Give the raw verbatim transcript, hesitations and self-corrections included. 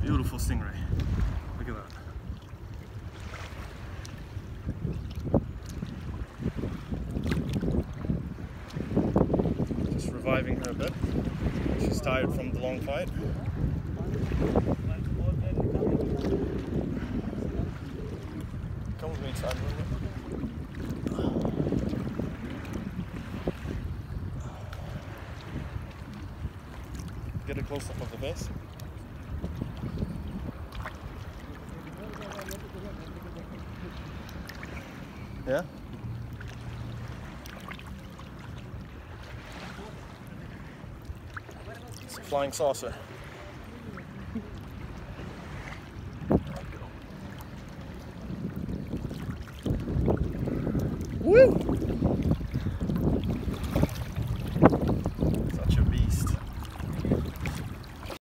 Beautiful stingray. Look at that. Just reviving her a bit. She's tired from the long fight. Come with me inside a little bit. Get a close up of the face. Yeah? It's a flying saucer.